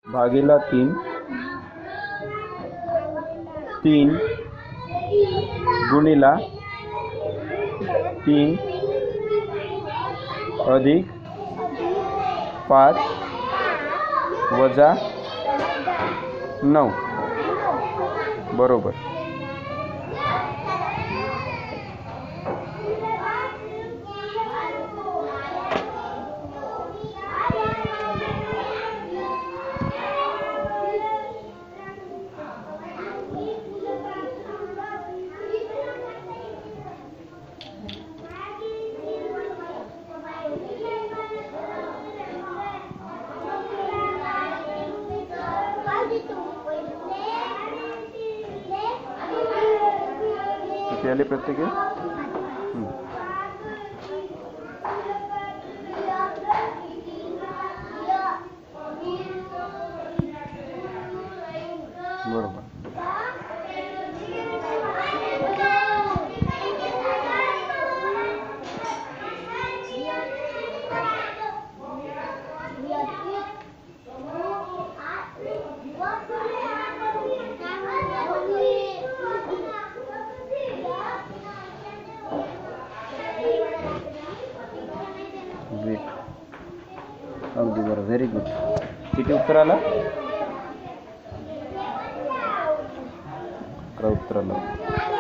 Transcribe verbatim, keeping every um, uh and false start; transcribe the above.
भागीला तीन, तीन गुणिला तीन अधिक पाच वजा नऊ बरोबर। किती आले प्रत्येकी? बरोबर। अगदी बरं, व्हेरी गुड। किती उत्तर आलं? अकरा उत्तर आलं।